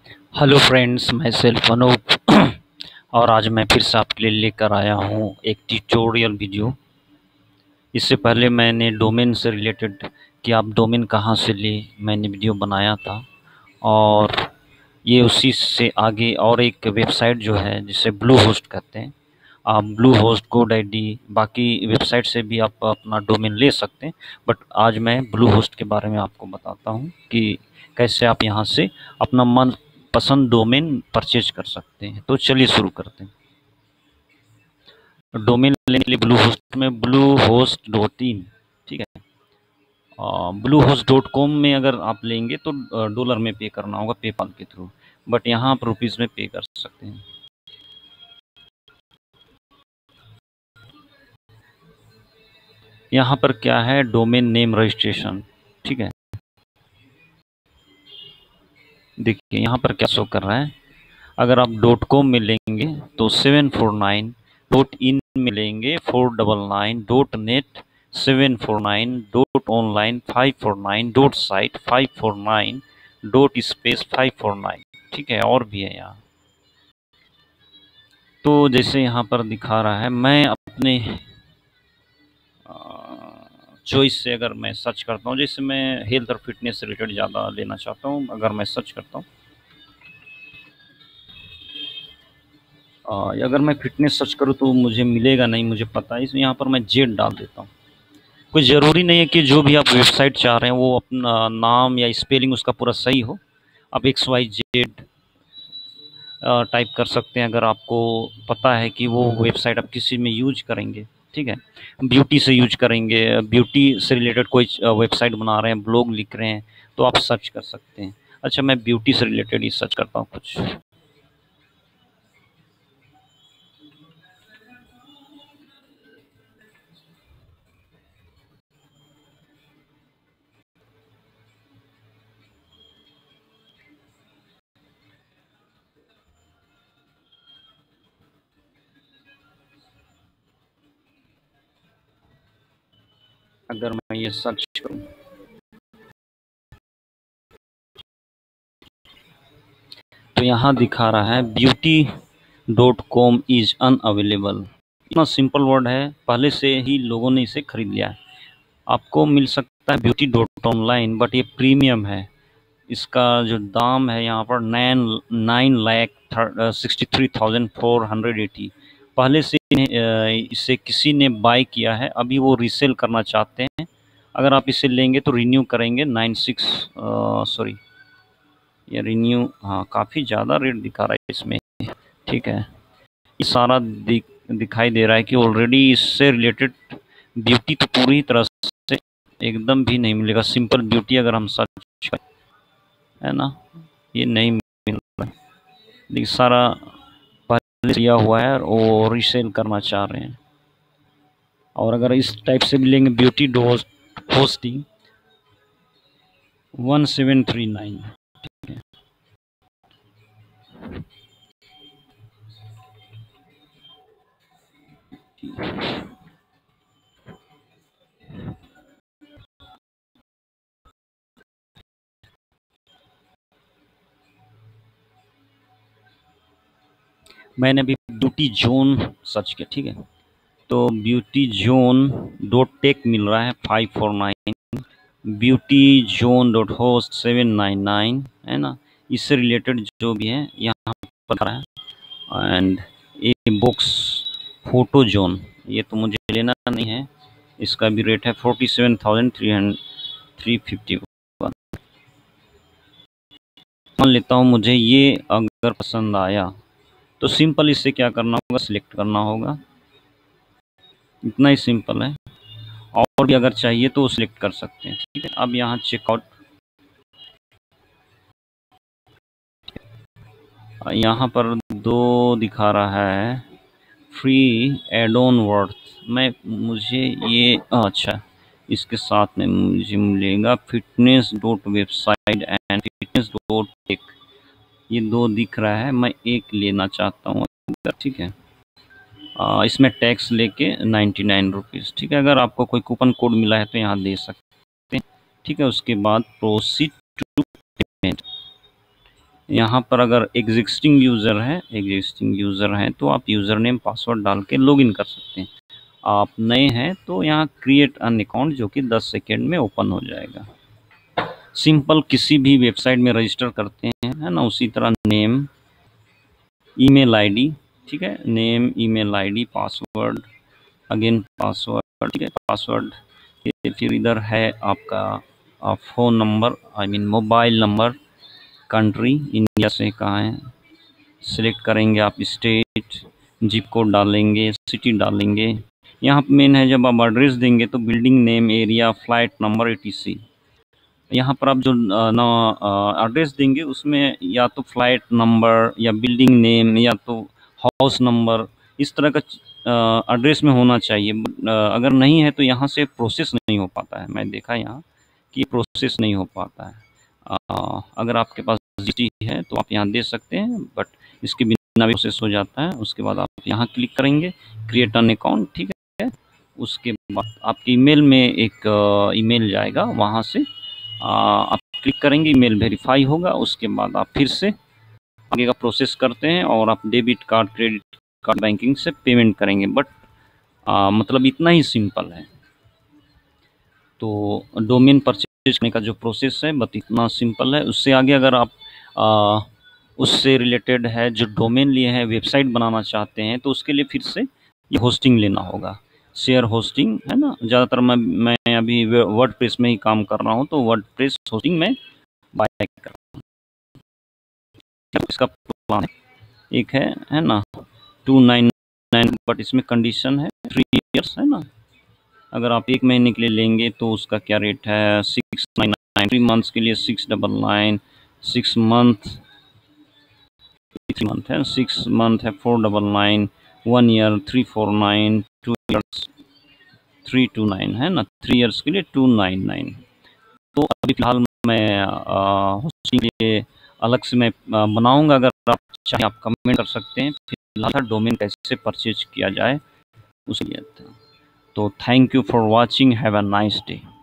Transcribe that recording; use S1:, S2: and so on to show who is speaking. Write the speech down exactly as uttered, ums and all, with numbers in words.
S1: Hello friends, मैं self Anup और आज मैं फिर से आपके लिए लेकर आया हूँ एक ट्यूटोरियल वीडियो। इससे पहले मैंने डोमेन से रिलेटेड कि आप डोमेन कहाँ से ले मैंने वीडियो बनाया था, और ये उसी से आगे और एक वेबसाइट जो है जिसे ब्लू होस्ट कहते हैं। आप ब्लू होस्ट, गोड आईडी, बाकी वेबसाइट से भी आप अपना डोमेन ले सकते हैं, बट आज मैं ब्लू होस्ट के बारे में आपको बताता हूँ कि कैसे आप यहाँ से अपना मन पसंद डोमेन परचेज कर सकते हैं। तो चलिए शुरू करते हैं। डोमेन लेने के लिए ब्लू होस्ट में ब्लू होस्ट डॉट इन, ठीक है। ब्लू होस्ट डॉट कॉम में अगर आप लेंगे तो डॉलर में पे करना होगा पेपाल के थ्रू, बट यहाँ आप रुपीज़ में पे कर सकते हैं। यहाँ पर क्या है, डोमेन नेम रजिस्ट्रेशन, ठीक है। देखिए यहाँ पर क्या शो कर रहा है। अगर आप डॉट कॉम में लेंगे तो seven four nine, dot in में लेंगे four double nine, dot net seven four nine, dot online five four nine, dot site five four nine, dot space five four nine, ठीक है। और भी है यहाँ। तो जैसे यहाँ पर दिखा रहा है, मैं अपने चॉइस से अगर मैं सर्च करता हूँ, जैसे मैं हेल्थ और फिटनेस से रिलेटेड ज़्यादा लेना चाहता हूँ, अगर मैं सर्च करता हूँ, अगर मैं फिटनेस सर्च करूँ तो मुझे मिलेगा नहीं, मुझे पता है। इसमें यहाँ पर मैं जेड डाल देता हूँ। कोई ज़रूरी नहीं है कि जो भी आप वेबसाइट चाह रहे हैं वो अपना नाम या स्पेलिंग उसका पूरा सही हो। आप एक्स वाई जेड टाइप कर सकते हैं अगर आपको पता है कि वो वेबसाइट आप किसी में यूज करेंगे, ठीक है। ब्यूटी से यूज करेंगे, ब्यूटी से रिलेटेड कोई वेबसाइट बना रहे हैं, ब्लॉग लिख रहे हैं, तो आप सर्च कर सकते हैं। अच्छा, मैं ब्यूटी से रिलेटेड ही सर्च करता हूँ कुछ। अगर मैं ये सर्च करूँ तो यहाँ दिखा रहा है beauty dot com is unavailable. इतना सिंपल वर्ड है, पहले से ही लोगों ने इसे खरीद लिया है। आपको मिल सकता है ब्यूटी डॉट ऑनलाइन, बट ये प्रीमियम है। इसका जो दाम है यहाँ पर nine nine lakh sixty three thousand four hundred eighty. पहले से इसे किसी ने बाय किया है, अभी वो रीसेल करना चाहते हैं। अगर आप इसे लेंगे तो रिन्यू करेंगे नाइन सिक्स सॉरी ये रिन्यू, हाँ काफ़ी ज़्यादा रेट दिखा रहा है इसमें, ठीक है। ये सारा दिख दिखाई दे रहा है कि ऑलरेडी इससे रिलेटेड ब्यूटी तो पूरी तरह से एकदम भी नहीं मिलेगा। सिंपल ब्यूटी अगर हम सर्च करें, है ना, ये नहीं मिल रहा है। लेकिन सारा पहले लिया हुआ है और रीसेल करना चाह रहे हैं। और अगर इस टाइप से भी लेंगे beauty dose hosting one seven three nine, ठीक है। मैंने अभी ब्यूटी जोन सर्च किया, ठीक है। तो ब्यूटी जोन डॉट टेक मिल रहा है five four nine, beauty zone dot host seven nine nine, है ना। इससे रिलेटेड जो भी है यहाँ पर है। And a box photo zone, ये तो मुझे लेना नहीं है। इसका भी रेट है forty seven thousand three hundred three fifty one. मान लेता हूँ मुझे ये अगर पसंद आया तो सिंपल इससे क्या करना होगा, सिलेक्ट करना होगा। इतना ही सिंपल है। और भी अगर चाहिए तो सिलेक्ट कर सकते हैं, ठीक है। अब यहाँ चेकआउट, यहाँ पर दो दिखा रहा है फ्री एड ऑन वर्थ। मैं मुझे ये अच्छा, इसके साथ में मुझे मिलेगा fitness dot website and fitness dot tech. ये दो दिख रहा है, मैं एक लेना चाहता हूँ, ठीक है। आ, इसमें टैक्स लेके नाइन्टी नाइन रुपीज़, ठीक है। अगर आपको कोई कूपन कोड मिला है तो यहाँ दे सकते हैं, ठीक है। उसके बाद प्रोसीड टू पेमेंट, यहाँ पर अगर एग्जिस्टिंग यूज़र है एग्जिस्टिंग यूज़र है तो आप यूज़र नेम पासवर्ड डाल के लॉगिन कर सकते हैं। आप नए हैं तो यहाँ क्रिएट एन अकाउंट जो कि दस सेकेंड में ओपन हो जाएगा। सिंपल किसी भी वेबसाइट में रजिस्टर करते हैं, है ना, उसी तरह नेम, ईमेल आईडी, ठीक है, name, email ID, password, again password, ठीक है, पासवर्ड, फिर इधर है आपका phone number, I mean mobile number, country India से कहाँ है सिलेक्ट करेंगे आप, स्टेट, जिप कोड डालेंगे, सिटी डालेंगे। यहाँ मेन है जब आप एड्रेस देंगे तो building name, area, flight number, etc. यहाँ पर आप जो एड्रेस देंगे उसमें या तो फ्लाइट नंबर या बिल्डिंग नेम या तो हाउस नंबर इस तरह का एड्रेस में होना चाहिए। अगर नहीं है तो यहाँ से प्रोसेस नहीं हो पाता है। मैं देखा यहाँ कि प्रोसेस नहीं हो पाता है। आ, अगर आपके पास जीटी है तो आप यहाँ दे सकते हैं, बट इसके बिना भी प्रोसेस हो जाता है। उसके बाद आप यहाँ क्लिक करेंगे क्रिएट एन अकाउंट, ठीक है। उसके बाद आपके ईमेल में एक ईमेल जाएगा, वहाँ से आप क्लिक करेंगे, ईमेल वेरीफाई होगा। उसके बाद आप फिर से आगे का प्रोसेस करते हैं और आप debit card, credit card, banking से पेमेंट करेंगे। बट आ, मतलब इतना ही सिंपल है। तो डोमेन परचेज करने का जो प्रोसेस है बस इतना सिंपल है। उससे आगे अगर आप आ, उससे रिलेटेड है जो डोमेन लिए हैं, वेबसाइट बनाना चाहते हैं, तो उसके लिए फिर से ये होस्टिंग लेना होगा। शेयर होस्टिंग, है ना, ज़्यादातर मैं मैं अभी वर्डप्रेस में ही काम कर रहा हूँ, तो वर्डप्रेस होस्टिंग में बाय कर रहा हूँ। इसका प्लान एक है है ना टू नाइन नाइन, बट इसमें कंडीशन है थ्री इयर्स, है ना। अगर आप एक महीने के लिए लेंगे तो उसका क्या रेट है, six nine nine. Three months के लिए six double nine, six month three month है, सिक्स मंथ है four double nine, one year three four nine, two years three two nine, है ना, थ्री इयर्स के लिए टू नाइन नाइन। तो अभी फिलहाल मैं होस्टिंग के लिए अलग से मैं बनाऊंगा। अगर आप चाहें आप कमेंट कर सकते हैं फिलहाल डोमेन कैसे परचेज किया जाए उसके लिए। तो thank you for watching, have a nice day.